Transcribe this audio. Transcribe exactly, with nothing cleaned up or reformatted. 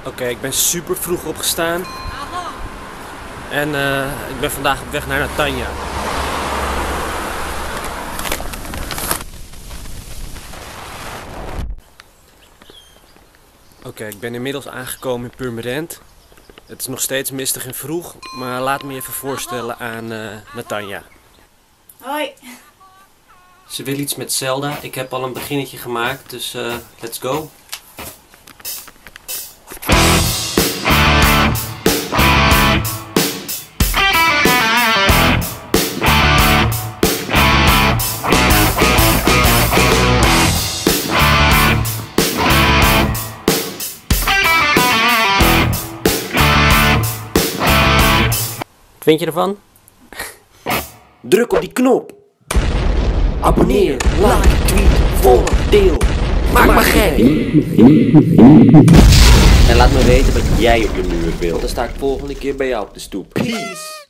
Oké, okay, ik ben super vroeg opgestaan. En uh, ik ben vandaag op weg naar Natanja. Oké, okay, ik ben inmiddels aangekomen in Purmerend. Het is nog steeds mistig en vroeg, maar laat me je even voorstellen aan uh, Natanja. Hoi. Ze wil iets met Zelda. Ik heb al een beginnetje gemaakt, dus uh, let's go. Wat vind je ervan? Druk op die knop. Abonneer, like, tweet, volg, deel. Maak maar gek. En laat me weten wat jij op de muur wilt. Dan sta ik volgende keer bij jou op de stoep. Peace.